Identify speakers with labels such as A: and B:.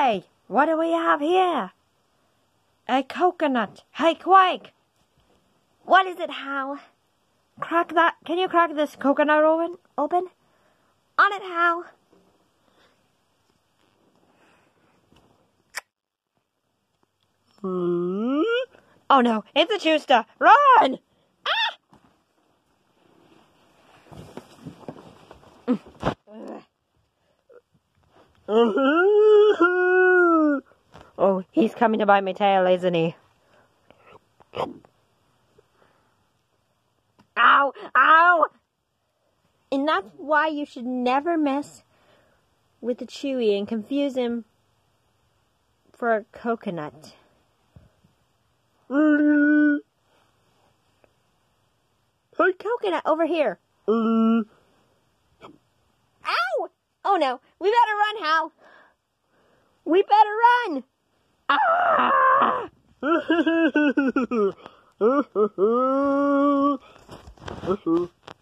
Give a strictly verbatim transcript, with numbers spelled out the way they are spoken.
A: Okay, what do we have here? A coconut. Hey, Quake! What is it, Hal? Crack that. Can you crack this coconut open? Open? On it, Hal. Hmm? Oh no, it's a Chewster. Run! Ah! Oh, he's coming to bite my tail, isn't he? Ow! Ow! And that's why you should never mess with the Chewy and confuse him for a coconut. Hey, coconut, over here. Ow! Oh no, we better run, Hal. We better run. Ah!